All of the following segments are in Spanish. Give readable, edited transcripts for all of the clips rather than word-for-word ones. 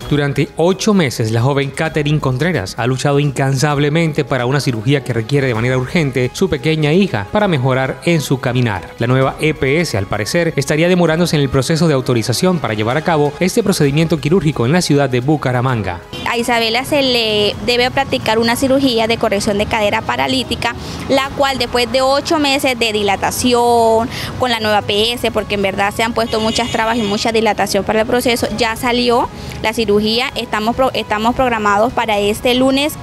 Durante 8 meses, la joven Katherine Contreras ha luchado incansablemente para una cirugía que requiere de manera urgente su pequeña hija para mejorar en su caminar. La nueva EPS, al parecer, estaría demorándose en el proceso de autorización para llevar a cabo este procedimiento quirúrgico en la ciudad de Bucaramanga. A Isabela se le debe practicar una cirugía de corrección de cadera paralítica, la cual después de 8 meses de dilatación con la nueva EPS, porque en verdad se han puesto muchas trabas y mucha dilatación para el proceso, ya salió la cirugía. Estamos programados para este lunes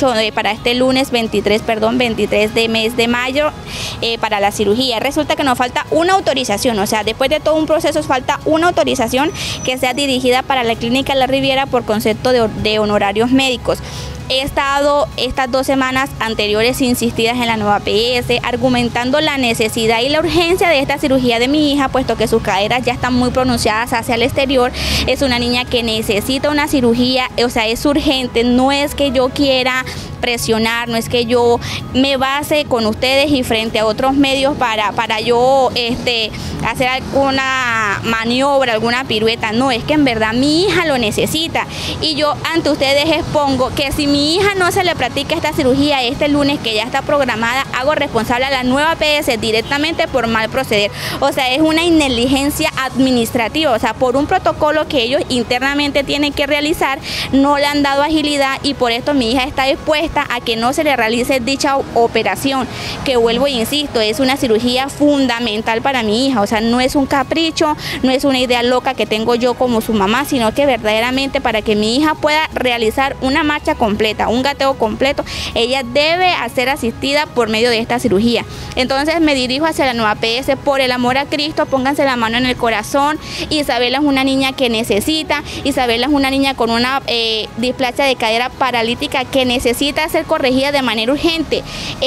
23 de mes de mayo para la cirugía. Resulta que nos falta una autorización, o sea, después de todo un proceso falta una autorización que sea dirigida para la Clínica La Riviera por concepto de honorarios médicos. He estado estas 2 semanas anteriores insistidas en la nueva EPS, argumentando la necesidad y la urgencia de esta cirugía de mi hija, puesto que sus caderas ya están muy pronunciadas hacia el exterior. Es una niña que necesita una cirugía, o sea, es urgente, no es que yo quiera presionar, no es que yo me base con ustedes y frente a otros medios para yo hacer alguna maniobra, alguna pirueta, no, es que en verdad mi hija lo necesita y yo ante ustedes expongo que si mi hija no se le practica esta cirugía este lunes que ya está programada, hago responsable a la nueva EPS directamente por mal proceder, o sea, es una negligencia administrativa, o sea, por un protocolo que ellos internamente tienen que realizar, no le han dado agilidad y por esto mi hija está dispuesta a que no se le realice dicha operación, que vuelvo e insisto, es una cirugía fundamental para mi hija, o sea, no es un capricho, no es una idea loca que tengo yo como su mamá, sino que verdaderamente para que mi hija pueda realizar una marcha completa, un gateo completo, ella debe ser asistida por medio de esta cirugía. Entonces me dirijo hacia la nueva EPS, por el amor a Cristo, pónganse la mano en el corazón. Isabela es una niña que necesita, Isabela es una niña con una displasia de cadera paralítica que necesita ser corregida de manera urgente.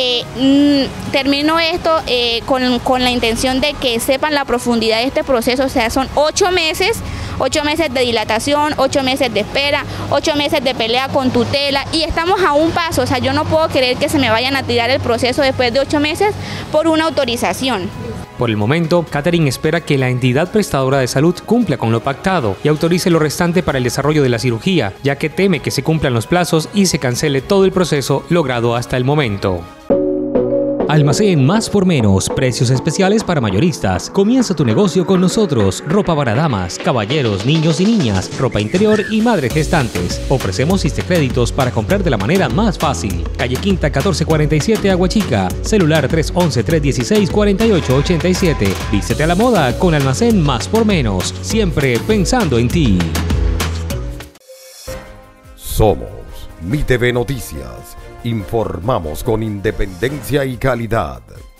Termino esto con la intención de que sepan la profundidad de este proceso, o sea, son 8 meses de dilatación, 8 meses de espera, 8 meses de pelea con tutela y estamos a un paso, o sea, yo no puedo creer que se me vayan a tirar el proceso después de 8 meses por una autorización. Por el momento, Katherine espera que la entidad prestadora de salud cumpla con lo pactado y autorice lo restante para el desarrollo de la cirugía, ya que teme que se cumplan los plazos y se cancele todo el proceso logrado hasta el momento. Almacén Más por Menos, precios especiales para mayoristas. Comienza tu negocio con nosotros. Ropa para damas, caballeros, niños y niñas, ropa interior y madres gestantes. Ofrecemos créditos para comprar de la manera más fácil. Calle Quinta 1447, Aguachica. Celular 311-316-4887. Vístete a la moda con Almacén Más por Menos. Siempre pensando en ti. Somos MITV Noticias. Informamos con independencia y calidad.